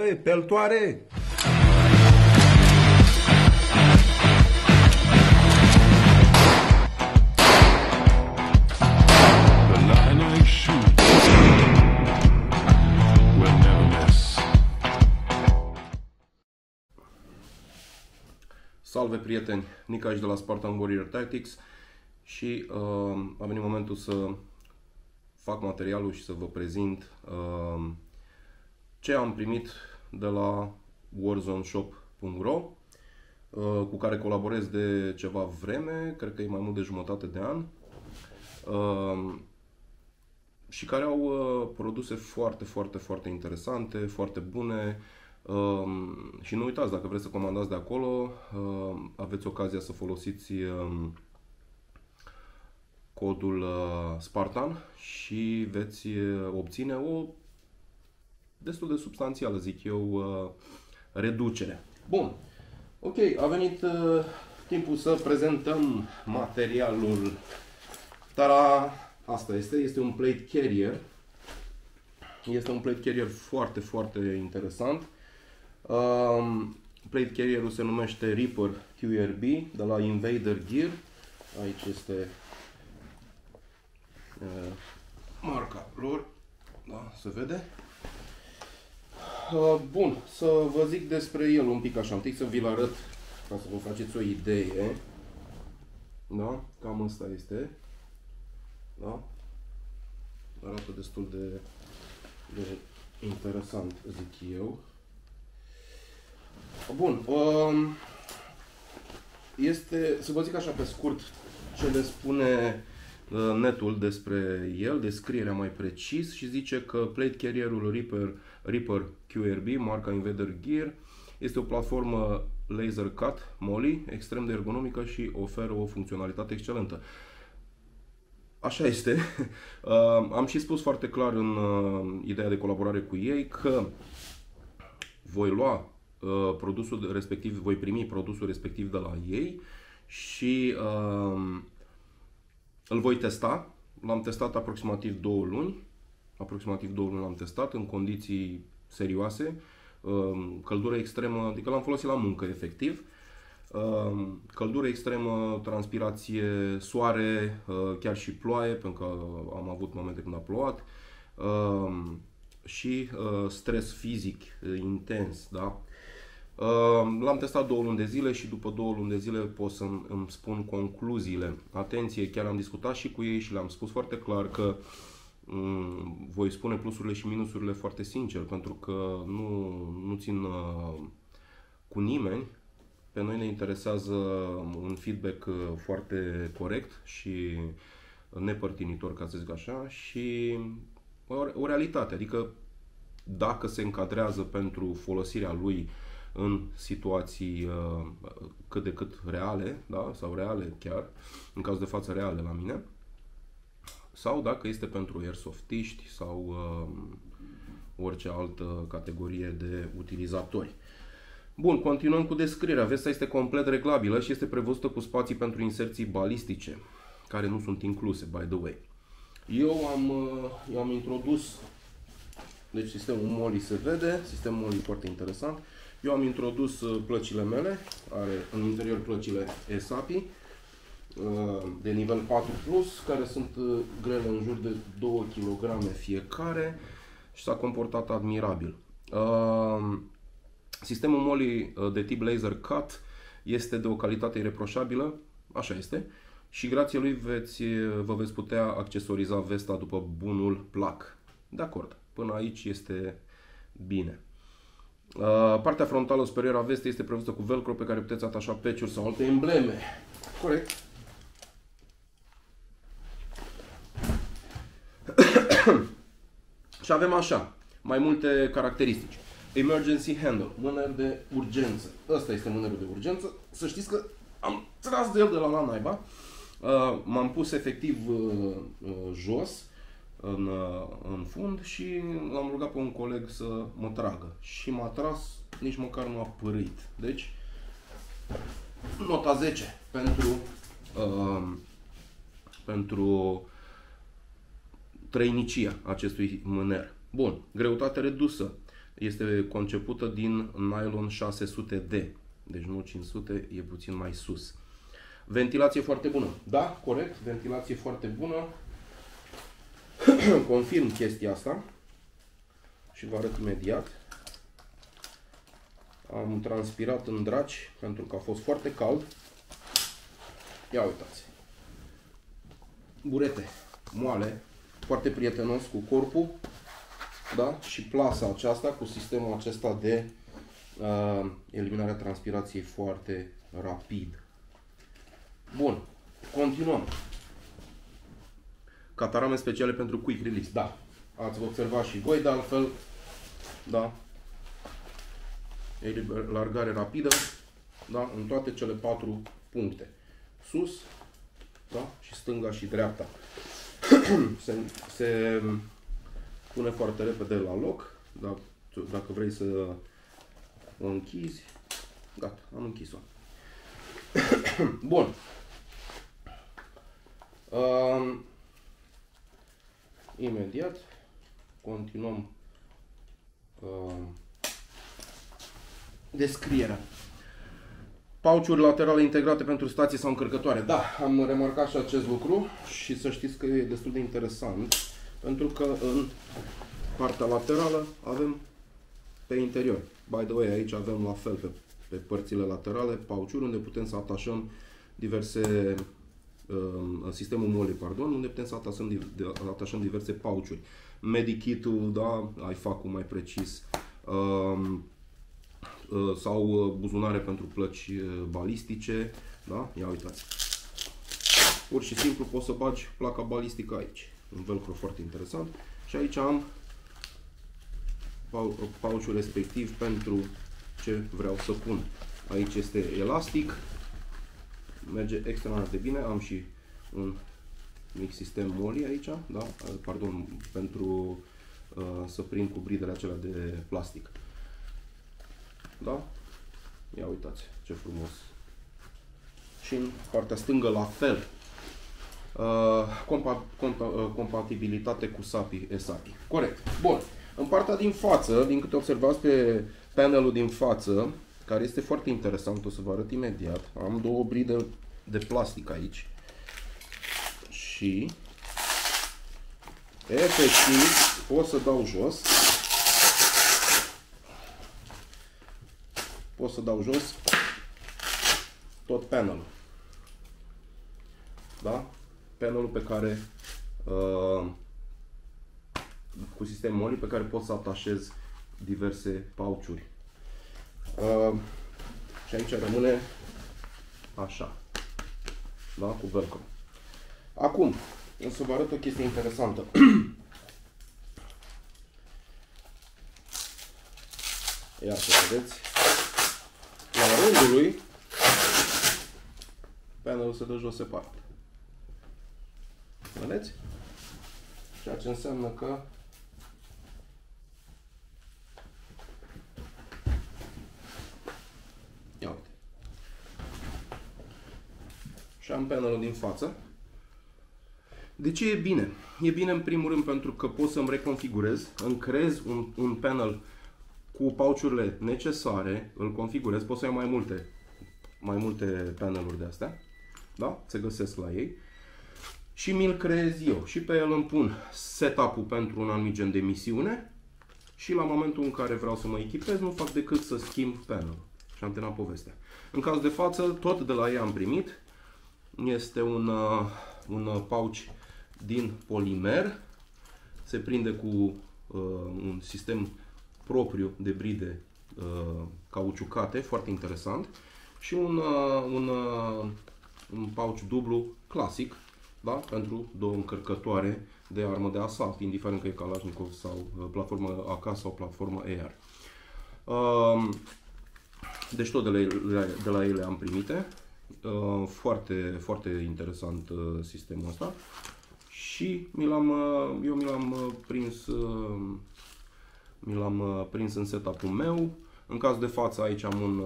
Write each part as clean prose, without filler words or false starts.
Băi, peltoare! The line I shoot will never miss. Salve prieteni, Nica aici de la Spartan Warrior Tactics și a venit momentul să fac materialul și să vă prezint ce am primit de la warzoneshop.ro, cu care colaborez de ceva vreme, cred că e mai mult de jumătate de an, și care au produse foarte interesante, foarte bune. Și nu uitați, dacă vreți să comandați de acolo, aveți ocazia să folosiți codul Spartan și veți obține o destul de substanțială, zic eu, reducere. Bun, ok, a venit timpul să prezentăm materialul. Tara, asta este un plate carrier. Este un plate carrier foarte interesant. Plate carrierul se numește Reaper QRB de la Invader Gear. Aici este marca lor, da, se vede. Bun, să vă zic despre el un pic așa, întâi să vi-l arăt ca să vă faceți o idee. Da, cam asta este. Da? Arată destul de interesant, zic eu. Bun, este, să vă zic așa pe scurt ce le spune netul despre el, descrierea mai precis, și zice că plate carrierul Reaper QRB, marca Invader Gear, este o platformă laser cut MOLLE, extrem de ergonomică și oferă o funcționalitate excelentă. Așa este. Am și spus foarte clar în ideea de colaborare cu ei că voi lua produsul respectiv, voi primi produsul respectiv de la ei și îl voi testa. L-am testat aproximativ 2 luni. Aproximativ 2 luni l-am testat în condiții serioase. Căldură extremă, adică l-am folosit la muncă efectiv. Căldură extremă, transpirație, soare, chiar și ploaie, pentru că am avut momente când a plouat, și stres fizic intens, da? L-am testat 2 luni de zile și după 2 luni de zile pot să îmi spun concluziile. Atenție, chiar am discutat și cu ei și le-am spus foarte clar voi spune plusurile și minusurile foarte sincer, pentru că nu țin cu nimeni. Pe noi ne interesează un feedback foarte corect și nepărtinitor, ca să zic așa, și o realitate. Adică dacă se încadrează pentru folosirea lui în situații cât de cât reale, da? Sau reale chiar, în cazul de față reale la mine, sau dacă este pentru airsoftiști sau orice altă categorie de utilizatori. Bun, continuăm cu descrierea. Vesta este complet reglabilă și este prevăzută cu spații pentru inserții balistice, care nu sunt incluse, by the way. Eu am introdus, deci sistemul MOLLE se vede, sistemul MOLLE foarte interesant. Eu am introdus plăcile mele, are în interior plăcile ESAPI de nivel 4+, care sunt grele în jur de 2 kg fiecare și s-a comportat admirabil. Sistemul MOLLE de tip laser cut este de o calitate ireproșabilă, așa este, și grație lui vă veți putea accesoriza vesta după bunul plac. De acord, până aici este bine. Partea frontală superioară a vestei este prevăzută cu velcro pe care puteți atașa patch-uri sau alte embleme. Corect. Și avem așa, mai multe caracteristici. Emergency handle, mâner de urgență. Ăsta este mânerul de urgență. Să știți că am tras de el de la naiba. M-am pus efectiv jos în fund și l-am rugat pe un coleg să mă tragă. Și m-a tras, nici măcar nu a pârâit. Deci, nota 10 pentru trăinicia acestui mâner. Bun, greutate redusă. Este concepută din nylon 600D, deci nu 500, e puțin mai sus. Ventilație foarte bună. Da, corect, ventilație foarte bună. Confirm chestia asta și vă arăt imediat. Am transpirat în draci pentru că a fost foarte cald. Ia uitați. Burete moale, foarte prietenos cu corpul, da? Și plasa aceasta cu sistemul acesta de eliminarea transpirației foarte rapid. Bun, continuăm. Catarame speciale pentru quick release. Da, ați observat și voi, de altfel, da? Largare rapidă, da? În toate cele 4 puncte. Sus, da? Și stânga și dreapta. se pune foarte repede la loc. Dacă vrei să o închizi, gata, am închis-o. Bun. Imediat continuăm descrierea. Pouch-uri laterale integrate pentru stație sau încărcătoare. Da, am remarcat și acest lucru și să știți că e destul de interesant pentru că în partea laterală avem pe interior. By the way, aici avem la fel pe părțile laterale pouch-uri unde putem să atașăm diverse sistemul MOLLE, pardon, unde putem să atașăm diverse pouch-uri. Medikit-ul, da, IFAC-ul mai precis, sau buzunare pentru plăci balistice, da? Ia uitați. Pur și simplu poți să bagi placa balistică aici. Un velcro foarte interesant. Și aici am pouch-ul respectiv pentru ce vreau să pun. Aici este elastic. Merge extraordinar de bine. Am și un mic sistem MOLLE aici, da? Pardon, pentru să prind cu bridele acelea de plastic. Da? Ia uitați ce frumos. Și în partea stângă la fel. Compatibilitate cu SAPI, ESAPI. Corect. Bun. În partea din față, din câte observați pe panelul din față, care este foarte interesant, o să vă arăt imediat. Am 2 bride de plastic aici. Și efectiv pot să dau jos. Pot să dau jos tot panelul. Da? Panelul pe care cu sistem MOLLE pe care pot să atașez diverse pouch-uri. Și aici rămâne așa. Da? Cu velcro. Acum, o să vă arăt o chestie interesantă. Ia să vedeți. La rândul lui, panelul se dă jos separat. Vedeți? Ceea ce înseamnă că ia uite. Și am panelul din față. De ce e bine? E bine în primul rând pentru că pot să-mi reconfigurez, îmi creez un panel cu pouch-urile necesare, îl configurez, pot să iau mai multe paneluri de astea, da? Se găsesc la ei și mi-l creez eu și pe el îmi pun setup-ul pentru un anumit gen de misiune și la momentul în care vreau să mă echipez nu fac decât să schimb panelul și am terminat povestea. În caz de față, tot de la ei am primit, este un pouch din polimer, se prinde cu un sistem propriu de bride cauciucate, foarte interesant, și un pouch dublu clasic, da? Pentru 2 încărcătoare de armă de asalt, indiferent că e Kalashnikov sau platformă AK sau platformă AR. Deci tot de la ele am primite. Foarte, foarte interesant sistemul ăsta. Și eu mi l-am prins în setup-ul meu. În caz de față aici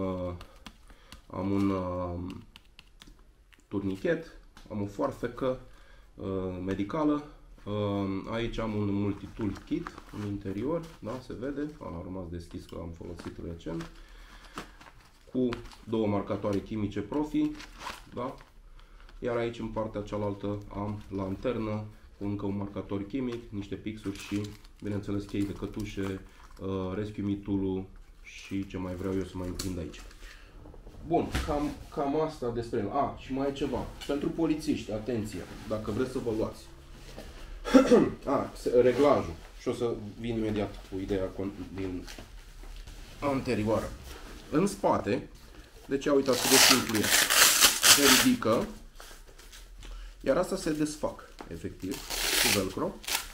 am un turnichet, am o foarfecă medicală Aici am un multitool kit în interior, da, se vede, a rămas deschis că am folosit recent, cu două marcatoare chimice Profi, da? Iar aici în partea cealaltă am lanternă cu încă un marcator chimic, niște pixuri și, bineînțeles, chei de cătușe, Rescue Me tool-ul și ce mai vreau eu să mai împrind aici. Bun, cam asta despre el. Și mai e ceva. Pentru polițiști, atenție, dacă vreți să vă luați. Reglajul. Și o să vin imediat cu ideea din anterioară. În spate, deci uitați cât de simplu e. Se ridică, iar asta se desfac, efectiv, cu velcro.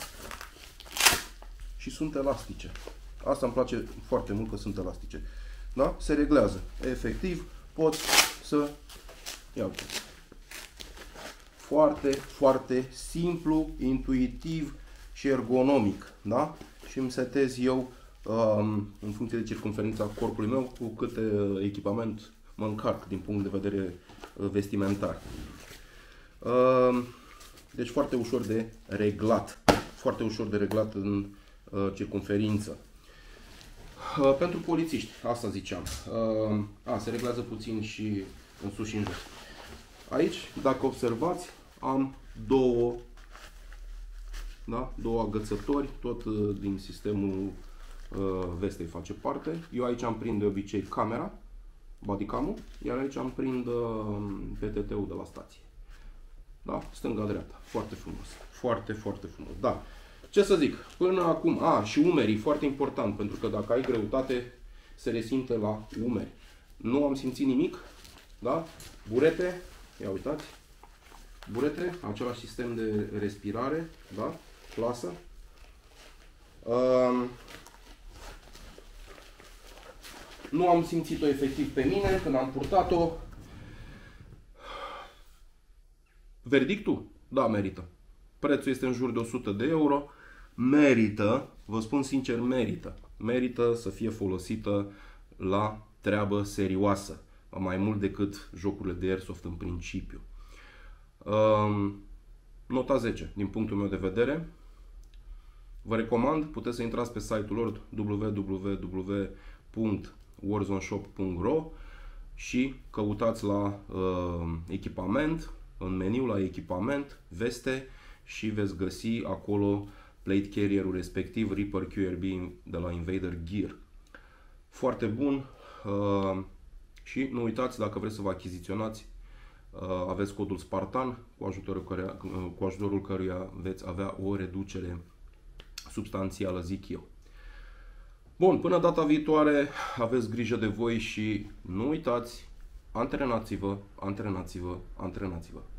Și sunt elastice. Asta îmi place foarte mult că sunt elastice. Da? Se reglează. Efectiv, pot să... Ia uite. Foarte, foarte simplu, intuitiv și ergonomic. Da? Și îmi setez eu în funcție de circumferința corpului meu cu câte echipament mă încarc din punct de vedere vestimentar. Deci foarte ușor de reglat. Foarte ușor de reglat în circumferință. Pentru polițiști, asta ziceam. Se reglează puțin și în sus și în jos. Aici, dacă observați, am două agățători, tot din sistemul vestei face parte. Eu aici am prind de obicei camera, bodycam-ul, iar aici am prind PTT-ul de la stație. Da? Stânga-dreapta. Foarte frumos. Foarte, foarte frumos. Da. Ce să zic? Până acum, și umerii, foarte important, pentru că dacă ai greutate, se resimte la umeri. Nu am simțit nimic, da? Burete, ia uitați, burete, același sistem de respirare, da? Plasă. Nu am simțit-o efectiv pe mine când am purtat-o. Verdictul? Da, merită. Prețul este în jur de 100 de euro. Merită, vă spun sincer, merită. Merită să fie folosită la treabă serioasă. Mai mult decât jocurile de airsoft în principiu. Nota 10, din punctul meu de vedere. Vă recomand, puteți să intrați pe site-ul lor www.warzoneshop.ro și căutați la echipament, în meniu la echipament, veste și veți găsi acolo plate carrier-ul respectiv, Reaper QRB de la Invader Gear. Foarte bun și nu uitați, dacă vreți să vă achiziționați, aveți codul Spartan cu ajutorul căruia veți avea o reducere substanțială, zic eu. Bun, până data viitoare, aveți grijă de voi și nu uitați, antrenați-vă, antrenați-vă, antrenați-vă.